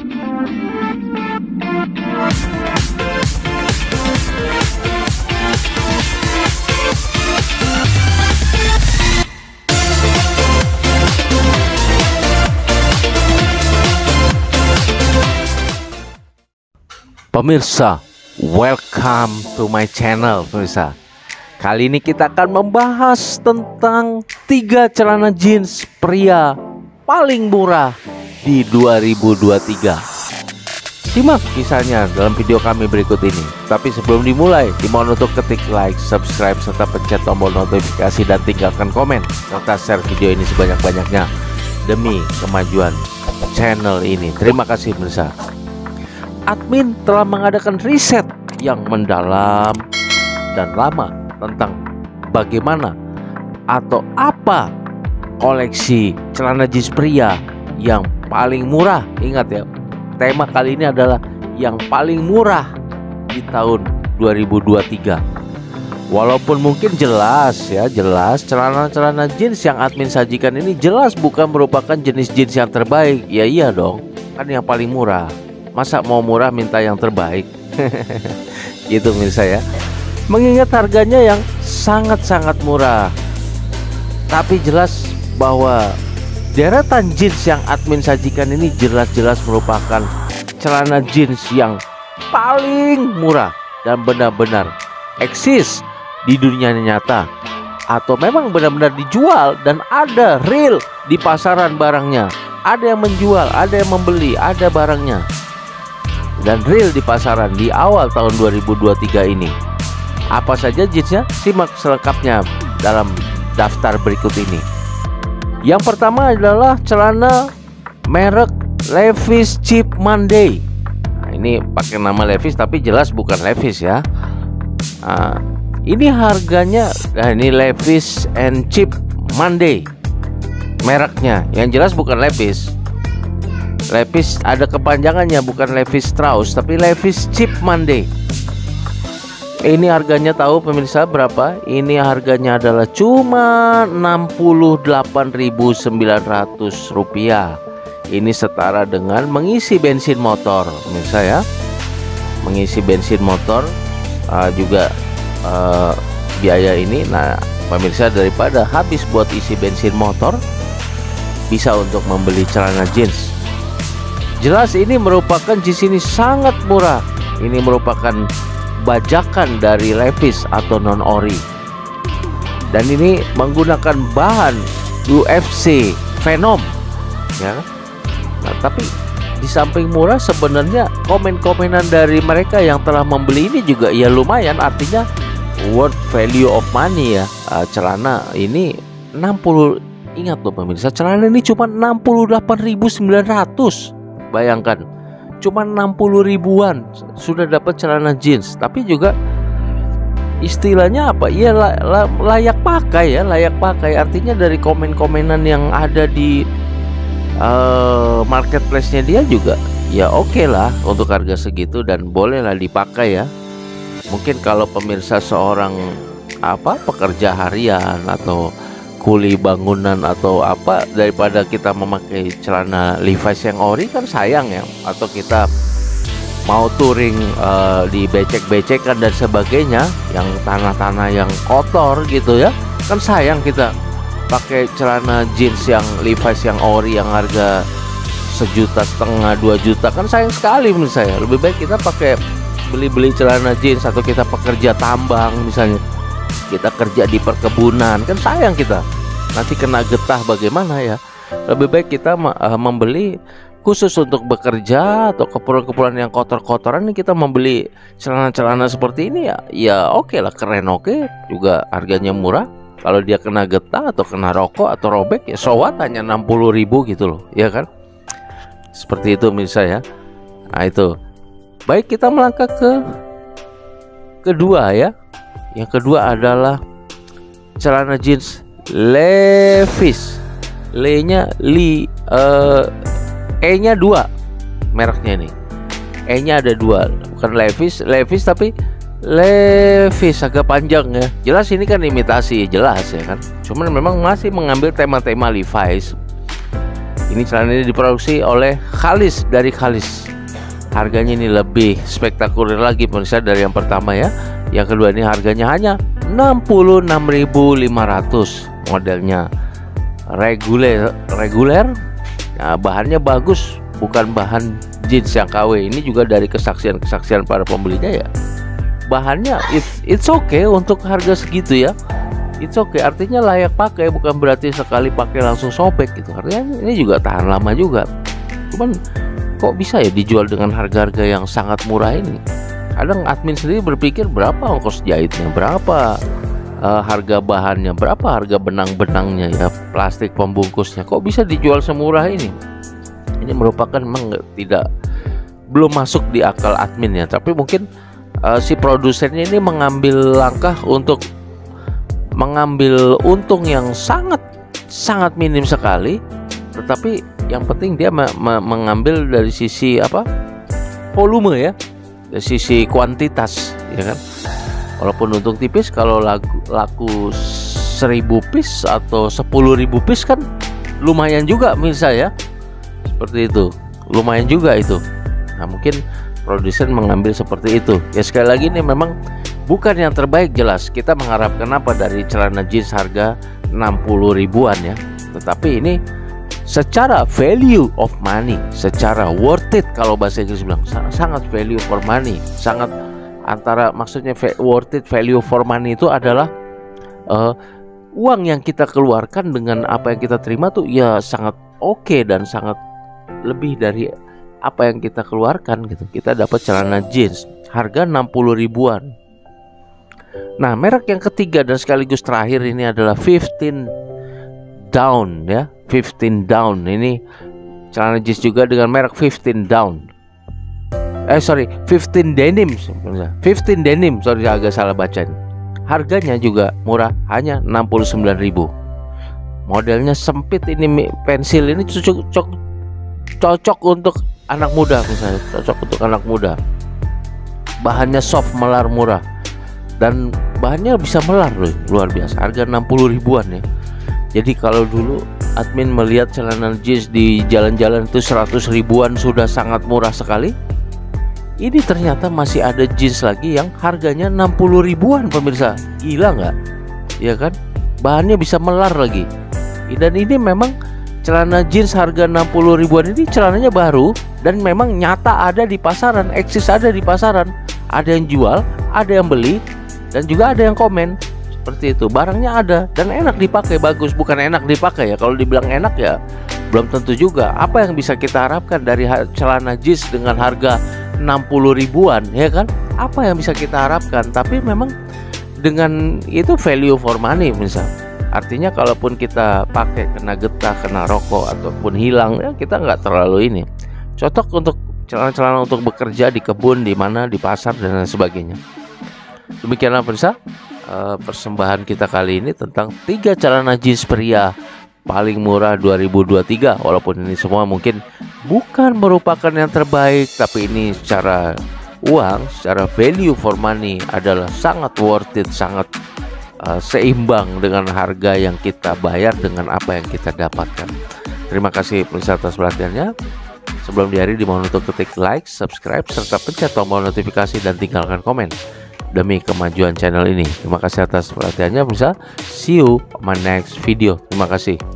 Pemirsa, welcome to my channel. Pemirsa, kali ini kita akan membahas tentang 3 celana jeans pria paling murah di 2023. Simak kisahnya dalam video kami berikut ini. Tapi sebelum dimulai, dimohon untuk ketik like, subscribe, serta pencet tombol notifikasi dan tinggalkan komen, serta share video ini sebanyak-banyaknya demi kemajuan channel ini. Terima kasih pemirsa. Admin telah mengadakan riset yang mendalam dan lama tentang bagaimana atau apa koleksi celana jeans pria yang paling murah. Ingat ya, tema kali ini adalah yang paling murah di tahun 2023. Walaupun mungkin jelas celana-celana jeans yang admin sajikan ini jelas bukan merupakan jenis jeans yang terbaik. Ya iya dong, kan yang paling murah. Masa mau murah minta yang terbaik? Gitu pemirsa ya. Mengingat harganya yang sangat-sangat murah, tapi jelas bahwa deretan jeans yang admin sajikan ini jelas-jelas merupakan celana jeans yang paling murah dan benar-benar eksis di dunia nyata, atau memang benar-benar dijual dan ada real di pasaran barangnya. Ada yang menjual, ada yang membeli, ada barangnya dan real di pasaran di awal tahun 2023 ini. Apa saja jeansnya? Simak selengkapnya dalam daftar berikut ini. Yang pertama adalah celana merek Levi's Cheap Monday. Nah, ini pakai nama Levi's tapi jelas bukan Levi's ya. Ini harganya, ini Levi's and Cheap Monday mereknya, yang jelas bukan Levi's. Levi's ada kepanjangannya, bukan Levi's Strauss tapi Levi's Cheap Monday. Ini harganya tahu pemirsa berapa? Ini harganya adalah cuma Rp68.900. Ini setara dengan mengisi bensin motor pemirsa ya. Mengisi bensin motor juga biaya ini. Nah pemirsa, daripada habis buat isi bensin motor, bisa untuk membeli celana jeans. Jelas ini merupakan jeans ini sangat murah. Ini merupakan bajakan dari Levi's atau non ori, dan ini menggunakan bahan UFC Venom ya. Nah, tapi di samping murah sebenarnya komen-komenan dari mereka yang telah membeli ini juga ya lumayan, artinya worth value of money ya. Celana ini 60, ingat loh pemirsa, celana ini cuma 68.900. Bayangkan, cuma 60 ribuan sudah dapat celana jeans. Tapi juga istilahnya apa? Ya layak pakai ya, layak pakai. Artinya dari komen-komenan yang ada di marketplace-nya dia juga ya oke lah untuk harga segitu dan bolehlah dipakai ya. Mungkin kalau pemirsa seorang pekerja harian atau kuli bangunan atau apa, daripada kita memakai celana Levi's yang ori kan sayang ya, atau kita mau touring di becek-becekan dan sebagainya, yang tanah-tanah yang kotor gitu ya, kan sayang kita pakai celana jeans yang Levi's yang ori yang harga 1,5 juta, 2 juta, kan sayang sekali menurut saya. Lebih baik kita pakai beli celana jeans, atau kita pekerja tambang misalnya, kita kerja di perkebunan, kan sayang kita nanti kena getah bagaimana ya. Lebih baik kita membeli khusus untuk bekerja atau keperluan yang kotor-kotoran, kita membeli celana-celana seperti ini ya oke lah, keren, oke juga, harganya murah. Kalau dia kena getah atau kena rokok atau robek ya so what, hanya 60.000 gitu loh ya kan. Seperti itu misalnya. Nah itu. Baik, kita melangkah ke kedua ya. Yang kedua adalah celana jeans Levi's. E-nya 2 mereknya ini. E-nya ada 2, bukan Levi's tapi Levi's, agak panjang ya. Jelas ini kan imitasi, jelas ya kan. Cuman memang masih mengambil tema-tema Levi's. Ini celana ini diproduksi oleh Khalis, dari Khalis. Harganya ini lebih spektakuler lagi pemirsa dari yang pertama ya. Yang kedua ini harganya hanya 66.500. Modelnya reguler. Nah, bahannya bagus, bukan bahan jeans yang KW. Ini juga dari kesaksian para pembelinya ya. Bahannya it's okay untuk harga segitu ya. It's okay, artinya layak pakai, bukan berarti sekali pakai langsung sobek gitu. Artinya ini juga tahan lama juga. Cuman kok bisa ya dijual dengan harga-harga yang sangat murah ini? Kadang admin sendiri berpikir berapa ongkos jahitnya, berapa harga bahannya, berapa harga benang-benangnya ya, plastik pembungkusnya, kok bisa dijual semurah ini? Ini merupakan memang belum masuk di akal admin ya. Tapi mungkin si produsennya ini mengambil langkah untuk mengambil untung yang sangat minim sekali, tetapi yang penting dia mengambil dari sisi volume ya, dari sisi kuantitas ya kan. Walaupun untung tipis, kalau laku 1000 piece atau 10.000 piece kan lumayan juga mirsa ya, seperti itu, lumayan juga itu. Nah mungkin produsen mengambil seperti itu ya. Sekali lagi ini memang bukan yang terbaik, jelas kita mengharapkan apa dari celana jeans harga 60 ribuan ya, tetapi ini secara value of money, secara worth it kalau bahasa Inggris bilang, sangat value for money, sangat antara maksudnya worth it, value for money itu adalah uang yang kita keluarkan dengan apa yang kita terima tuh ya sangat oke dan sangat lebih dari apa yang kita keluarkan gitu. Kita dapat celana jeans harga 60 ribuan. Nah, merek yang ketiga dan sekaligus terakhir ini adalah 15 Down ya. 15 Down ini celana jeans juga dengan merek 15 Down. 15 Denim. 15 Denim, sorry agak salah baca. Harganya juga murah, hanya 69.000. Modelnya sempit, ini pensil ini cocok untuk anak muda misalnya, cocok untuk anak muda. Bahannya soft, melar, murah. Dan bahannya bisa melar loh, luar biasa. Harga 60 ribuan ya. Jadi kalau dulu admin melihat celana jeans di jalan-jalan itu 100 ribuan sudah sangat murah sekali, ini ternyata masih ada jeans lagi yang harganya 60 ribuan pemirsa. Gila nggak? Ya kan? Bahannya bisa melar lagi. Dan ini memang celana jeans harga 60 ribuan ini celananya baru dan memang nyata ada di pasaran, eksis ada di pasaran. Ada yang jual, ada yang beli, dan juga ada yang komen seperti itu. Barangnya ada dan enak dipakai, bagus. Bukan enak dipakai ya, kalau dibilang enak ya belum tentu juga. Apa yang bisa kita harapkan dari celana jeans dengan harga 60 ribuan ya kan? Apa yang bisa kita harapkan? Tapi memang dengan itu value for money misal. Artinya kalaupun kita pakai kena getah, kena rokok ataupun hilang ya, kita nggak terlalu ini. Cocok untuk celana-celana untuk bekerja di kebun, di mana, di pasar dan lain sebagainya. Demikianlah pemirsa persembahan kita kali ini tentang 3 celana jeans pria paling murah 2023. Walaupun ini semua mungkin bukan merupakan yang terbaik, tapi ini secara uang, secara value for money adalah sangat worth it, sangat seimbang dengan harga yang kita bayar dengan apa yang kita dapatkan. Terima kasih pemirsa atas perhatiannya. Sebelum diakhiri dimohon untuk ketik like, subscribe, serta pencet tombol notifikasi dan tinggalkan komen demi kemajuan channel ini. Terima kasih atas perhatiannya pemirsa. See you on my next video. Terima kasih.